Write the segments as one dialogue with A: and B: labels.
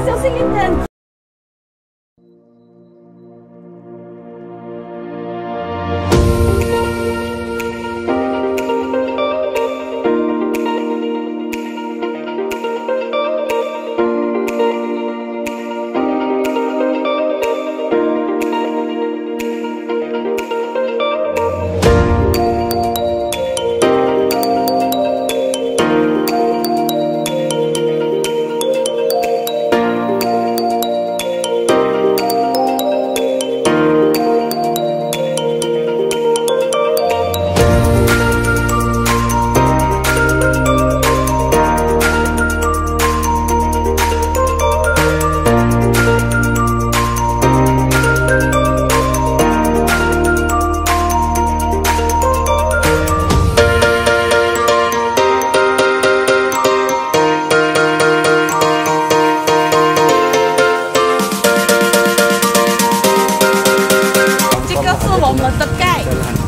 A: 小心一点。我们的盖。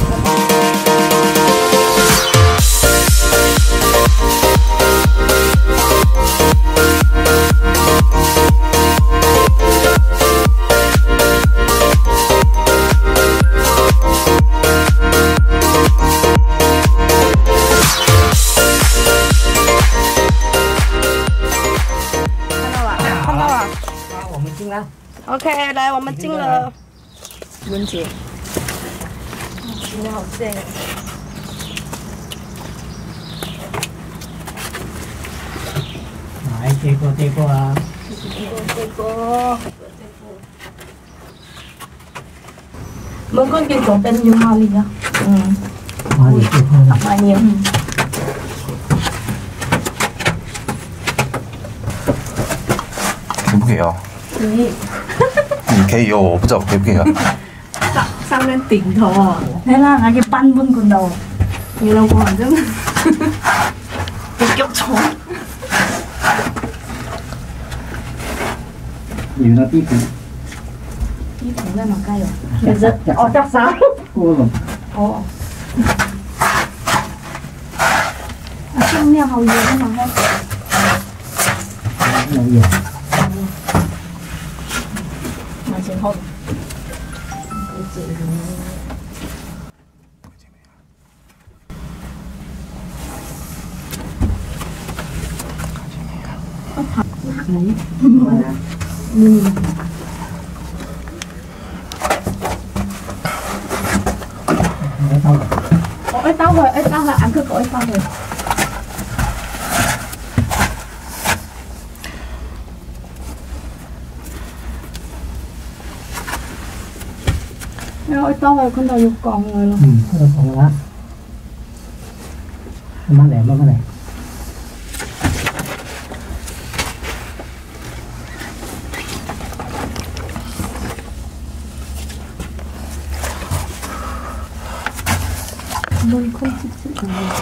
A: 看到了。啊，我们进了。OK， 来，我们进了。文姐。 你好正啊！
B: 来，这个啊！
A: 这个。门口嘅左邊要哪裡啊？
B: 哪裡就放哪。
A: 哪裡？
C: 可不可以哦？
A: 可以。
C: 你可以哦，我不知道可不可以啊。
A: 上面頂頭啊！睇啦，我嘅賓賓嗰度，你老婆真係你腳重。
B: 你那地圖？
A: 地圖在哪街啊？其實哦，得手。哦。盡量好遠啊嘛，
B: 好遠。
A: 慢前後。 Ôi tao rồi, ăn cứ gọi tao rồi. Ôi tao rồi, con đầu dục còn rồi luôn.
B: Con đầu còn quá. Mang này. Môi không chịu chịu của mình.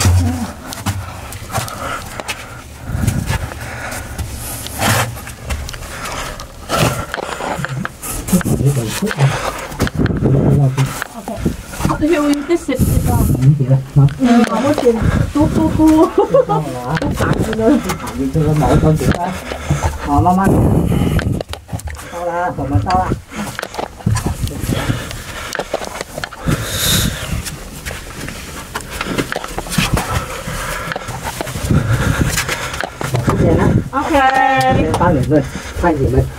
B: Hiệu ứng cái xịt xịt vào. Có một chuyện tu. Tạm đi nữa. Tạm đi cho nó mẫu con chị ta. Mama. Tao là, còn mà tao là. OK。帮你们，快你们。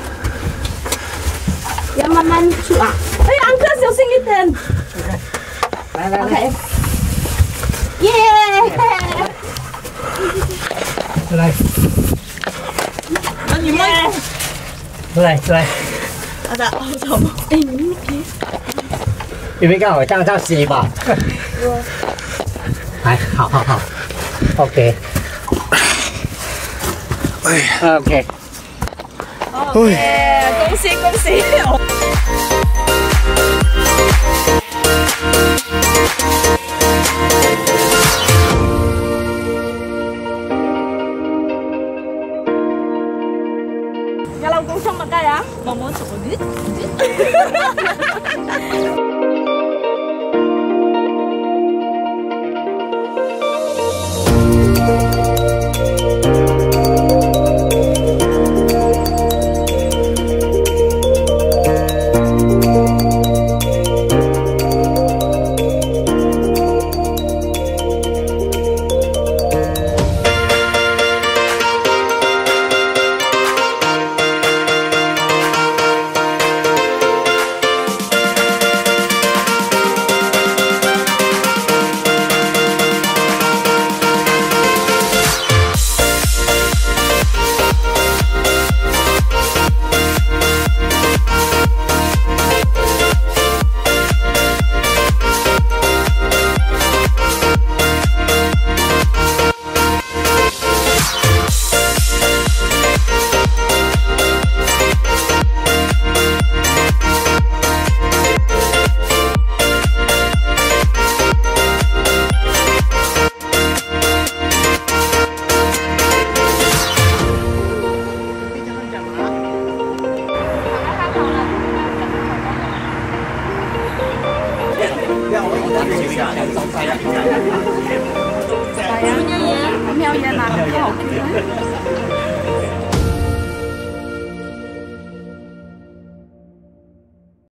A: 要慢慢出啊！哎，安哥小心一点。
B: 来。
A: OK。耶！
B: 出来。
A: 那你们。
B: 出来。
A: 好的，好吵吗？哎，你们别。
B: 你们看我这样洗吧。来，好。OK。 OK。
A: 恭喜！nhà老公上乜街啊？摸摸手啲。 係啊，咁有嘢啦，好好